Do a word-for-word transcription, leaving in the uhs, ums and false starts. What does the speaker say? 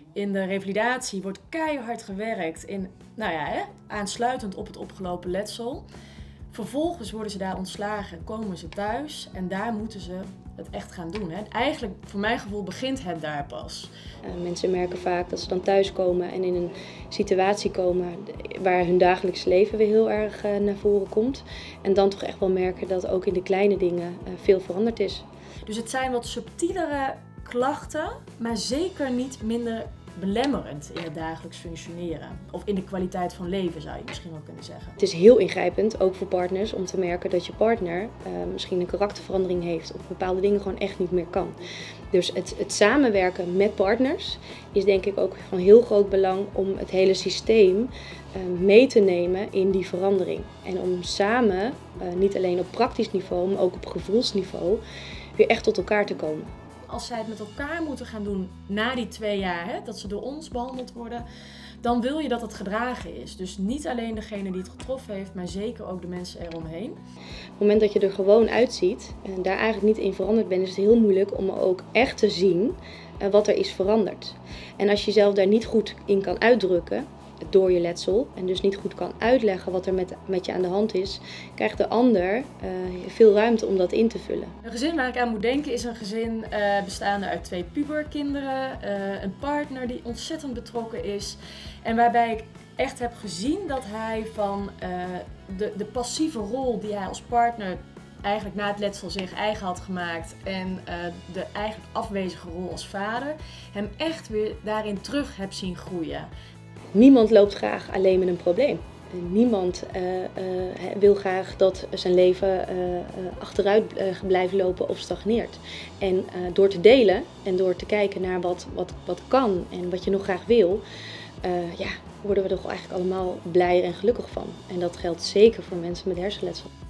In de revalidatie wordt keihard gewerkt, in, nou ja, hè, aansluitend op het opgelopen letsel. Vervolgens worden ze daar ontslagen, komen ze thuis en daar moeten ze het echt gaan doen. Hè. Eigenlijk, voor mijn gevoel, begint het daar pas. Uh, mensen merken vaak dat ze dan thuiskomen en in een situatie komen waar hun dagelijks leven weer heel erg uh, naar voren komt. En dan toch echt wel merken dat ook in de kleine dingen uh, veel veranderd is. Dus het zijn wat subtielere klachten, maar zeker niet minder belemmerend in het dagelijks functioneren. Of in de kwaliteit van leven, zou je misschien wel kunnen zeggen. Het is heel ingrijpend, ook voor partners, om te merken dat je partner uh, misschien een karakterverandering heeft of bepaalde dingen gewoon echt niet meer kan. Dus het, het samenwerken met partners is denk ik ook van heel groot belang om het hele systeem uh, mee te nemen in die verandering. En om samen, uh, niet alleen op praktisch niveau, maar ook op gevoelsniveau, weer echt tot elkaar te komen. Als zij het met elkaar moeten gaan doen na die twee jaar, hè, dat ze door ons behandeld worden, dan wil je dat het gedragen is. Dus niet alleen degene die het getroffen heeft, maar zeker ook de mensen eromheen. Op het moment dat je er gewoon uitziet en daar eigenlijk niet in veranderd bent, is het heel moeilijk om ook echt te zien wat er is veranderd. En als je jezelf daar niet goed in kan uitdrukken door je letsel en dus niet goed kan uitleggen wat er met, met je aan de hand is, krijgt de ander uh, veel ruimte om dat in te vullen. Een gezin waar ik aan moet denken is een gezin uh, bestaande uit twee puberkinderen, uh, een partner die ontzettend betrokken is en waarbij ik echt heb gezien dat hij van uh, de, de passieve rol die hij als partner eigenlijk na het letsel zich eigen had gemaakt en uh, de eigenlijk afwezige rol als vader, hem echt weer daarin terug heb zien groeien. Niemand loopt graag alleen met een probleem. Niemand uh, uh, wil graag dat zijn leven uh, uh, achteruit uh, blijft lopen of stagneert. En uh, door te delen en door te kijken naar wat, wat, wat kan en wat je nog graag wil, uh, ja, worden we er eigenlijk allemaal blijer en gelukkig van. En dat geldt zeker voor mensen met hersenletsel.